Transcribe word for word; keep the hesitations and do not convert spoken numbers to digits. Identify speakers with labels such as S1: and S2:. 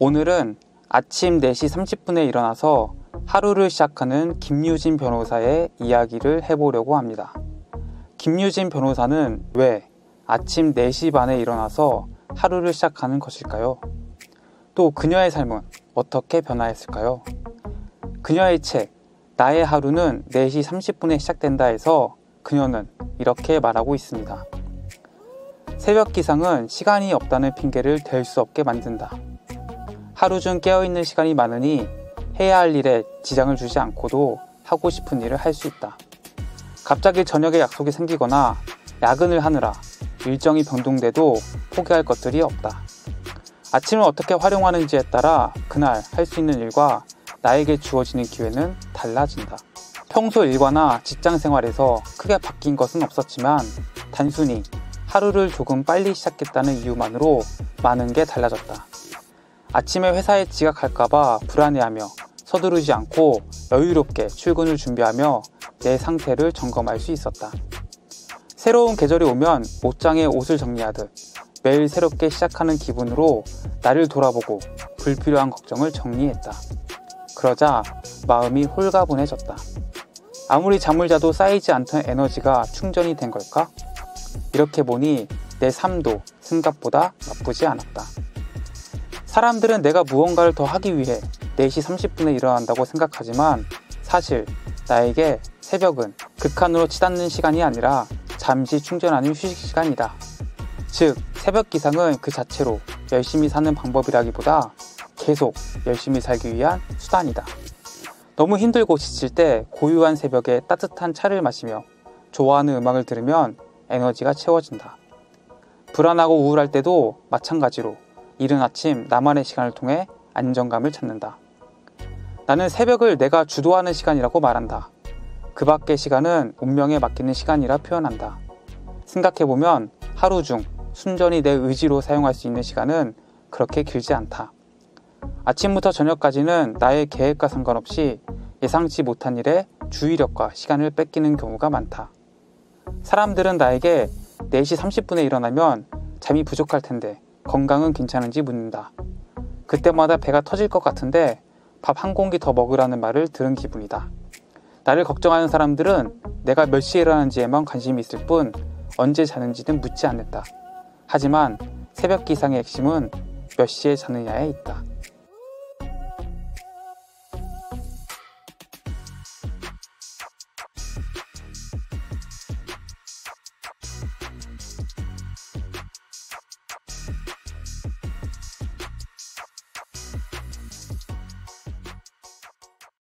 S1: 오늘은 아침 네 시 삼십 분에 일어나서 하루를 시작하는 김유진 변호사의 이야기를 해보려고 합니다. 김유진 변호사는 왜 아침 네 시 반에 일어나서 하루를 시작하는 것일까요? 또 그녀의 삶은 어떻게 변화했을까요? 그녀의 책 나의 하루는 네 시 삼십 분에 시작된다 해서 그녀는 이렇게 말하고 있습니다. 새벽 기상은 시간이 없다는 핑계를 댈 수 없게 만든다. 하루 중 깨어있는 시간이 많으니 해야 할 일에 지장을 주지 않고도 하고 싶은 일을 할 수 있다. 갑자기 저녁에 약속이 생기거나 야근을 하느라 일정이 변동돼도 포기할 것들이 없다. 아침을 어떻게 활용하는지에 따라 그날 할 수 있는 일과 나에게 주어지는 기회는 달라진다. 평소 일과나 직장 생활에서 크게 바뀐 것은 없었지만 단순히 하루를 조금 빨리 시작했다는 이유만으로 많은 게 달라졌다. 아침에 회사에 지각할까봐 불안해하며 서두르지 않고 여유롭게 출근을 준비하며 내 상태를 점검할 수 있었다. 새로운 계절이 오면 옷장에 옷을 정리하듯 매일 새롭게 시작하는 기분으로 나를 돌아보고 불필요한 걱정을 정리했다. 그러자 마음이 홀가분해졌다. 아무리 잠을 자도 쌓이지 않던 에너지가 충전이 된 걸까? 이렇게 보니 내 삶도 생각보다 나쁘지 않았다. 사람들은 내가 무언가를 더 하기 위해 네 시 삼십 분에 일어난다고 생각하지만 사실 나에게 새벽은 극한으로 치닫는 시간이 아니라 잠시 충전하는 휴식 시간이다. 즉, 새벽 기상은 그 자체로 열심히 사는 방법이라기보다 계속 열심히 살기 위한 수단이다. 너무 힘들고 지칠 때 고요한 새벽에 따뜻한 차를 마시며 좋아하는 음악을 들으면 에너지가 채워진다. 불안하고 우울할 때도 마찬가지로 이른 아침 나만의 시간을 통해 안정감을 찾는다. 나는 새벽을 내가 주도하는 시간이라고 말한다. 그 밖의 시간은 운명에 맡기는 시간이라 표현한다. 생각해보면 하루 중 순전히 내 의지로 사용할 수 있는 시간은 그렇게 길지 않다. 아침부터 저녁까지는 나의 계획과 상관없이 예상치 못한 일에 주의력과 시간을 뺏기는 경우가 많다. 사람들은 나에게 네 시 삼십 분에 일어나면 잠이 부족할 텐데 건강은 괜찮은지 묻는다. 그때마다 배가 터질 것 같은데 밥 한 공기 더 먹으라는 말을 들은 기분이다. 나를 걱정하는 사람들은 내가 몇 시에 일어나는지에만 관심이 있을 뿐 언제 자는지는 묻지 않는다. 하지만 새벽 기상의 핵심은 몇 시에 자느냐에 있다.